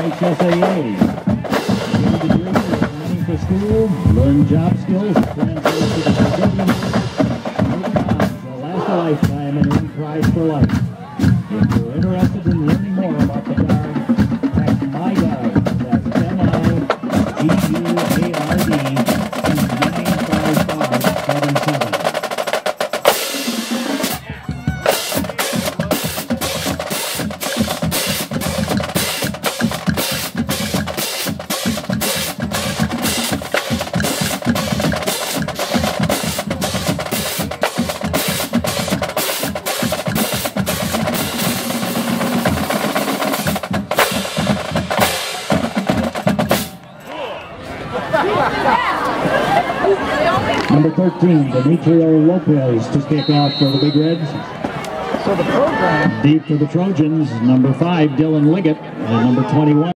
HSAA. Get a degree, planning for school, learn job skills, translate to the civilian world, move on to last a lifetime and earn prize for life. If you're interested in learning more about the Guard, text My Guard, that's MIGUARD, to 95577. Number 13, Demetrio Lopez to kick off for the Big Reds. So the program Deep for the Trojans, number 5, Dylan Liggett, and number 21.